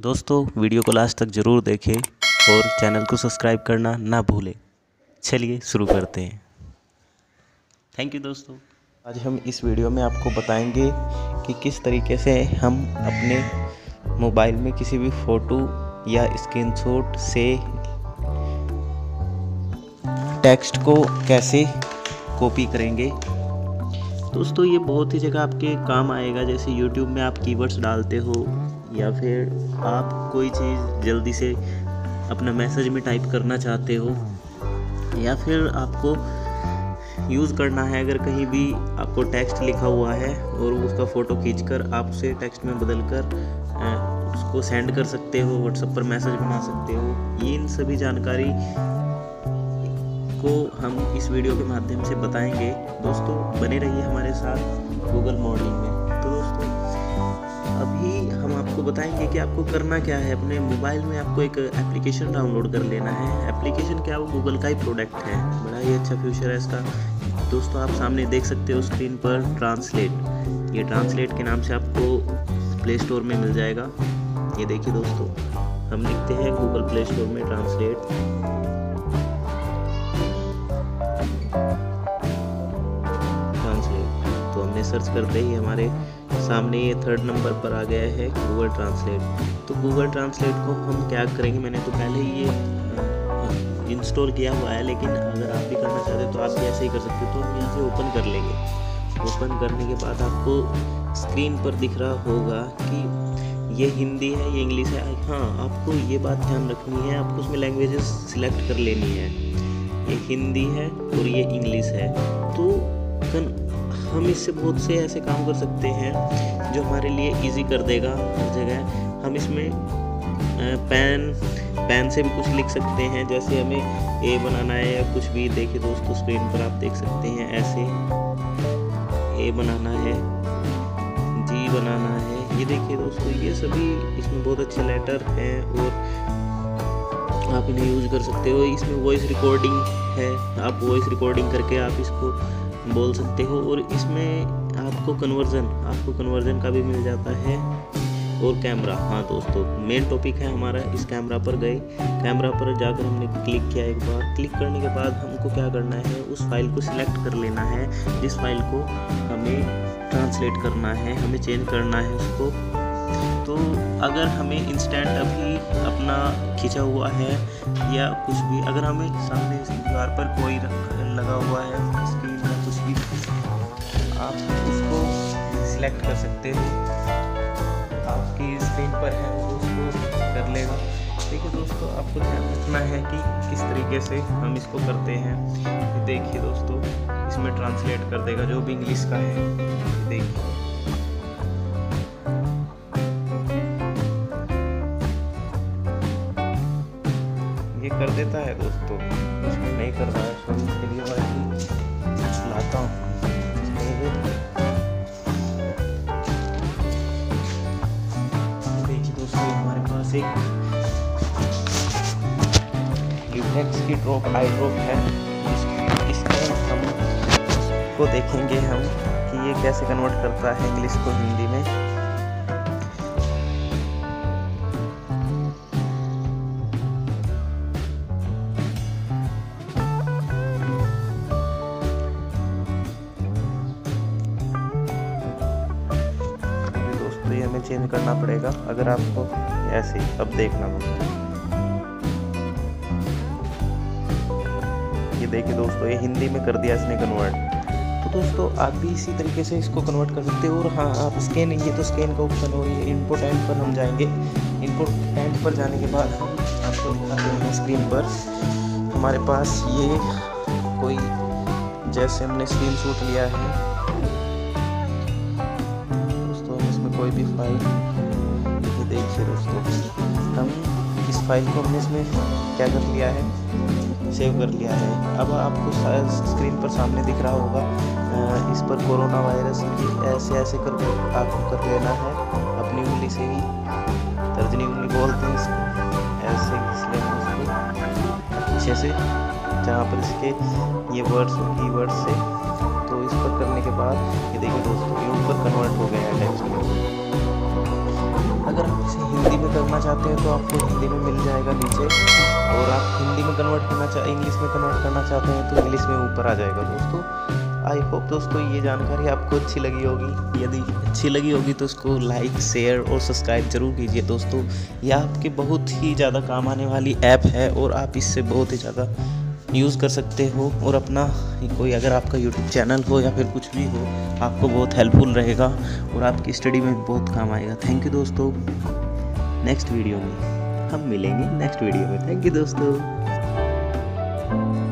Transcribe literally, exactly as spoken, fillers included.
दोस्तों वीडियो को लास्ट तक ज़रूर देखें और चैनल को सब्सक्राइब करना ना भूलें। चलिए शुरू करते हैं। थैंक यू दोस्तों। आज हम इस वीडियो में आपको बताएंगे कि किस तरीके से हम अपने मोबाइल में किसी भी फ़ोटो या स्क्रीनशॉट से टेक्स्ट को कैसे कॉपी करेंगे। दोस्तों ये बहुत ही जगह आपके काम आएगा, जैसे यूट्यूब में आप कीवर्ड्स डालते हो या फिर आप कोई चीज़ जल्दी से अपना मैसेज में टाइप करना चाहते हो या फिर आपको यूज़ करना है। अगर कहीं भी आपको टेक्स्ट लिखा हुआ है और उसका फ़ोटो खींचकर आप उसे टेक्स्ट में बदल कर उसको सेंड कर सकते हो, व्हाट्सएप पर मैसेज बना सकते हो। ये इन सभी जानकारी को हम इस वीडियो के माध्यम से बताएंगे। दोस्तों बने रहिए हमारे साथ गूगल मॉडलिंग में। तो दोस्तों अभी हम आपको बताएंगे कि आपको करना क्या है। अपने मोबाइल में आपको एक एप्लीकेशन डाउनलोड कर लेना है। एप्लीकेशन क्या है, वो गूगल का ही प्रोडक्ट है, बड़ा ही अच्छा फ्यूचर है इसका। दोस्तों आप सामने देख सकते हो स्क्रीन पर ट्रांसलेट। ये ट्रांसलेट के नाम से आपको प्ले स्टोर में मिल जाएगा। ये देखिए दोस्तों, हम लिखते हैं गूगल प्ले स्टोर में ट्रांसलेट। तो हमने सर्च करते ही हमारे सामने ये थर्ड नंबर पर आ गया है गूगल ट्रांसलेट। तो गूगल ट्रांसलेट को हम क्या करेंगे, मैंने तो पहले ही ये इंस्टॉल किया हुआ है, लेकिन अगर आप भी करना चाहते हो तो आप भी ऐसे ही कर सकते हो। तो हम यहाँ से ओपन कर लेंगे। ओपन करने के बाद आपको स्क्रीन पर दिख रहा होगा कि ये हिंदी है, ये इंग्लिश है। हाँ, आपको ये बात ध्यान रखनी है, आपको उसमें लैंग्वेजेस सिलेक्ट कर लेनी है। ये हिंदी है और ये इंग्लिश है। तो हम इससे बहुत से ऐसे काम कर सकते हैं जो हमारे लिए इजी कर देगा हर जगह। हम इसमें पेन पेन से भी कुछ लिख सकते हैं, जैसे हमें ए बनाना है या कुछ भी। देखिए दोस्तों स्क्रीन पर आप देख सकते हैं, ऐसे ए बनाना है, जी बनाना है। ये देखिए दोस्तों, ये सभी इसमें बहुत अच्छे लेटर हैं और आप इन्हें यूज कर सकते हो। इसमें वॉइस रिकॉर्डिंग है, आप वॉइस रिकॉर्डिंग करके आप इसको बोल सकते हो। और इसमें आपको कन्वर्जन आपको कन्वर्जन का भी मिल जाता है और कैमरा। हाँ दोस्तों, मेन टॉपिक है हमारा। इस कैमरा पर गए, कैमरा पर जाकर हमने क्लिक किया। एक बार क्लिक करने के बाद हमको क्या करना है, उस फाइल को सिलेक्ट कर लेना है जिस फाइल को हमें ट्रांसलेट करना है, हमें चेंज करना है उसको। तो अगर हमें इंस्टेंट अभी अपना खींचा हुआ है या कुछ भी, अगर हमें सामने दीवार पर कोई लगा हुआ है स्क्रीन या कुछ भी, आप उसको सिलेक्ट कर सकते हो। आपकी स्क्रीन पर है वो उसको कर लेगा। देखिए दोस्तों, आपको ध्यान रखना है कि किस तरीके से हम इसको करते हैं। देखिए दोस्तों, इसमें ट्रांसलेट कर देगा जो भी इंग्लिश का है। देखिए ये कर देता है दोस्तों। इसमें नहीं कर रहा है, तो इसके लिए मैं चलाता हूँ। देखिए दोस्तों, हमारे पास एक लिपनेक्स की ड्रॉप आई ड्रॉप है। इसमें हम इसको देखेंगे हम कि ये कैसे कन्वर्ट करता है इंग्लिश को हिंदी में। ये हमें चेंज करना पड़ेगा अगर आपको ऐसे। अब देखना दोस्तों, ये देखिए दोस्तों, ये हिंदी में कर दिया इसने कन्वर्ट। तो दोस्तों आप भी इसी तरीके से इसको कन्वर्ट कर सकते हो। और हाँ, आप स्कैन, ये तो स्कैन का ऑप्शन हो, ये इम्पोर्टेंट पर हम जाएंगे। इम्पोर्टेंट पर जाने के बाद हम आपको दिखाते हैं स्क्रीन पर हमारे पास ये कोई, जैसे हमने स्क्रीन शॉट लिया है कोई भी फाइल। ये देखिए दोस्तों, हम इस फाइल को हमने इसमें क्या कर लिया है, सेव कर लिया है। अब आपको स्क्रीन पर सामने दिख रहा होगा, इस पर कोरोना वायरस, ऐसे ऐसे कर आपको कर लेना है अपनी उंगली से ही। तर्जनी उंगली बोलते हैं इसको। ऐसे इसलिए उसको अच्छे से, जहाँ पर इसके ये वर्ड्स की वर्ड्स से, तो इस पर करने के बाद ये देखिए दोस्तों, ये ऊपर कन्वर्ट हो गया है टेक्स्ट में। अगर हम इसे हिंदी में करना चाहते हैं तो आपको हिंदी में मिल जाएगा नीचे, और आप हिंदी में कन्वर्ट करना चाह इंग्लिश में कन्वर्ट करना चाहते हैं तो इंग्लिश में ऊपर आ जाएगा दोस्तों। आई होप दोस्तों ये जानकारी आपको अच्छी लगी होगी। यदि अच्छी लगी होगी तो उसको लाइक, शेयर और सब्सक्राइब जरूर कीजिए दोस्तों। यह आपके बहुत ही ज़्यादा काम आने वाली ऐप है और आप इससे बहुत ही ज़्यादा यूज़ कर सकते हो, और अपना कोई अगर आपका यूट्यूब चैनल हो या फिर कुछ भी हो, आपको बहुत हेल्पफुल रहेगा और आपकी स्टडी में बहुत काम आएगा। थैंक यू दोस्तों। नेक्स्ट वीडियो में हम मिलेंगे, नेक्स्ट वीडियो में। थैंक यू दोस्तों।